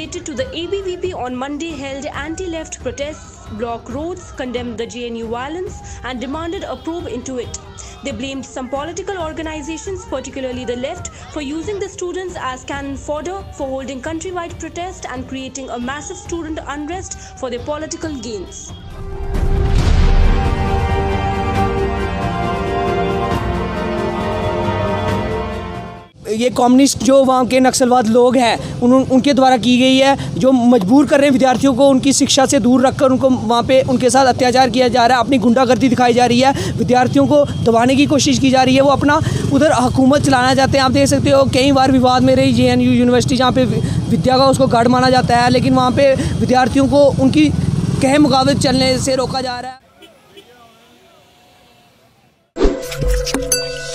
demonstrated to the ABVP on Monday held anti-left protests, blocked roads, condemned the JNU violence and demanded a probe into it. They blamed some political organizations, particularly the left, for using the students as cannon fodder for holding countrywide protest and creating a massive student unrest for their political gains. ये communist जो वहाँ के नक्सलवाद लोग हैं उनके द्वारा की गई है, जो मजबूर कर रहे हैं विद्यार्थियों को उनकी शिक्षा से दूर रखकर उनको वहाँ पे उनके साथ अत्याचार किया जा रहा है, अपनी गुंडागर्दी दिखाई जा रही है, विद्यार्थियों को दबाने की कोशिश की जा रही है। वो अपना उधर हुकूमत चलाना चाहते हैं। आप देख सकते हो कई बार विवाद में रही JNU यूनिवर्सिटी, जहाँ पे विद्या का उसको गढ़ माना जाता है, लेकिन वहाँ पर विद्यार्थियों को उनकी कहे मुकाबले चलने से रोका जा रहा है।